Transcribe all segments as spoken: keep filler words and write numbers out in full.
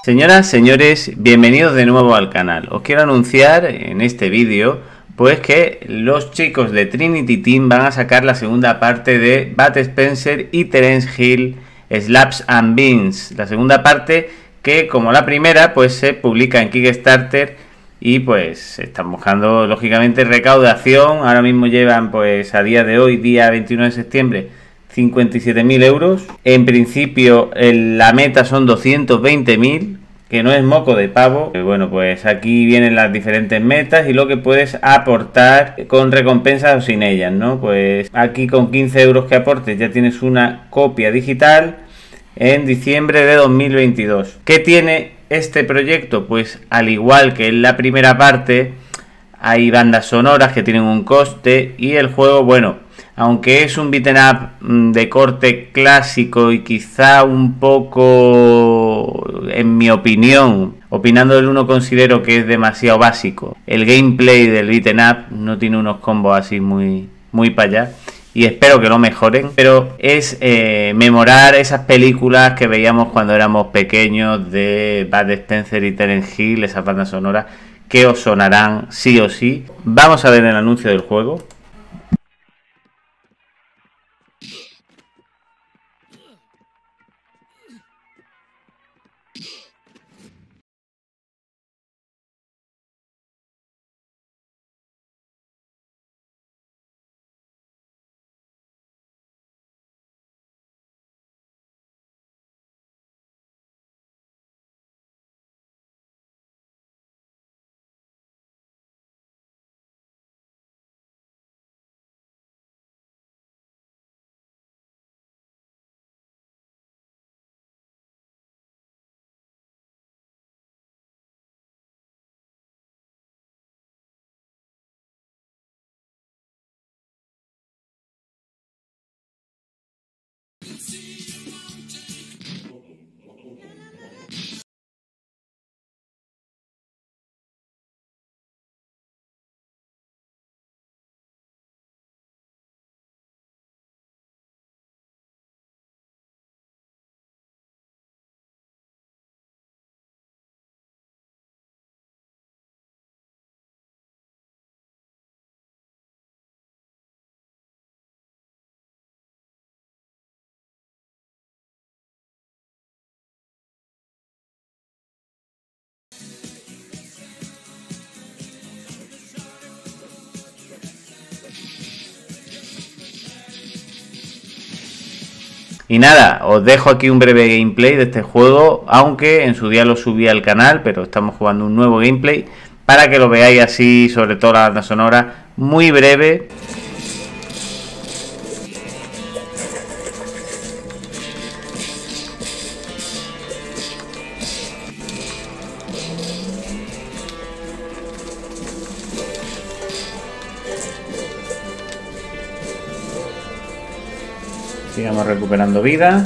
Señoras, señores, bienvenidos de nuevo al canal. Os quiero anunciar en este vídeo pues que los chicos de Trinity Team van a sacar la segunda parte de Bud Spencer y Terence Hill Slaps and Beans. La segunda parte que, como la primera, pues se publica en Kickstarter y pues están buscando lógicamente recaudación. Ahora mismo llevan pues a día de hoy, día veintiuno de septiembre, cincuenta y siete mil euros. En principio el, la meta son doscientos veinte mil, que no es moco de pavo. Bueno, pues aquí vienen las diferentes metas y lo que puedes aportar con recompensas o sin ellas, ¿no? Pues aquí con quince euros que aportes ya tienes una copia digital en diciembre de dos mil veintidós. ¿Qué tiene este proyecto? Pues al igual que en la primera parte, hay bandas sonoras que tienen un coste y el juego, bueno, aunque es un beat'em up de corte clásico y quizá un poco, en mi opinión, opinando del uno, considero que es demasiado básico. El gameplay del beat'em up no tiene unos combos así muy, muy para allá y espero que lo mejoren, pero es eh, memorar esas películas que veíamos cuando éramos pequeños de Bud Spencer y Terence Hill, esas bandas sonoras que os sonarán sí o sí. Vamos a ver el anuncio del juego. Y nada, os dejo aquí un breve gameplay de este juego, aunque en su día lo subí al canal, pero estamos jugando un nuevo gameplay para que lo veáis así, sobre todo la banda sonora, muy breve. Sigamos recuperando vida.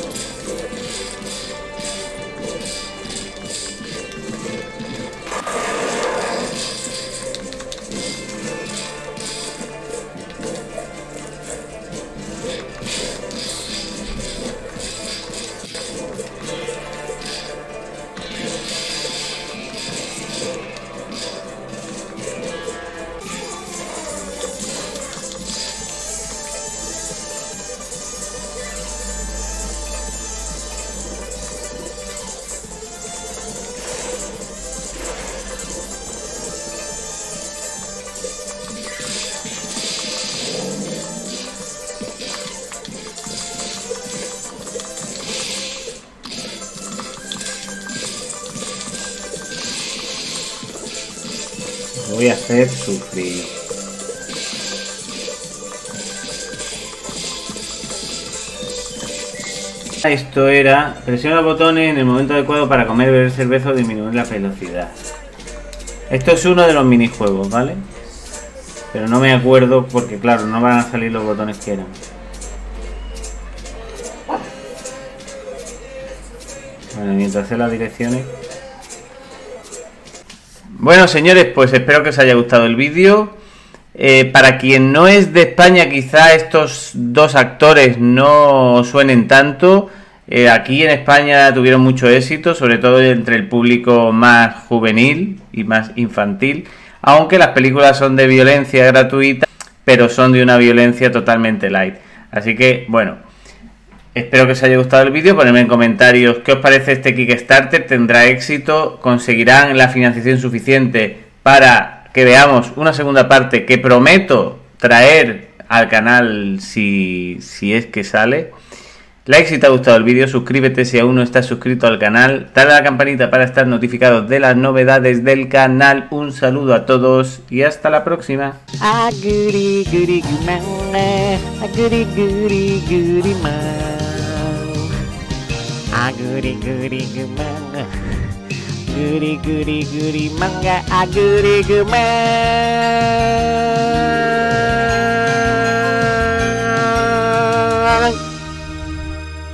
Voy a hacer sufrir. Esto era: presiona los botones en el momento adecuado para comer, beber cerveza o disminuir la velocidad. Esto es uno de los minijuegos, ¿vale? Pero no me acuerdo porque, claro, no van a salir los botones que eran. Bueno, mientras sé las direcciones. Bueno, señores, pues espero que os haya gustado el vídeo. Eh, para quien no es de España, quizá estos dos actores no suenen tanto. Eh, aquí en España tuvieron mucho éxito, sobre todo entre el público más juvenil y más infantil, aunque las películas son de violencia gratuita, pero son de una violencia totalmente light. Así que, bueno, espero que os haya gustado el vídeo, ponedme en comentarios qué os parece este Kickstarter, ¿tendrá éxito? ¿Conseguirán la financiación suficiente para que veamos una segunda parte que prometo traer al canal si, si es que sale? Like si te ha gustado el vídeo, suscríbete si aún no estás suscrito al canal, dale a la campanita para estar notificado de las novedades del canal. Un saludo a todos y hasta la próxima. A goody goody goo manga, a goody goody goody man. A goody goody goo manga, goody goody goody manga, a goody goo man.